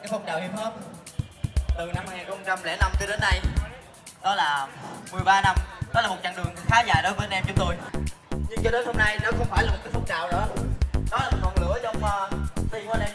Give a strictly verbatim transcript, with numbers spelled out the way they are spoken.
cái phong trào hip hop từ năm hai nghìn không trăm lẻ năm cho đến nay. Đó là mười ba năm, đó là một chặng đường khá dài đối với anh em chúng tôi. Nhưng cho đến hôm nay nó không phải là một cái phong trào nữa, đó là một ngọn lửa trong uh, tim của anh em